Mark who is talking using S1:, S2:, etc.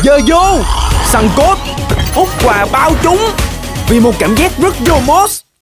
S1: Giờ vô săn cốt hút quà bao chúng vì một cảm giác rất vô mốt.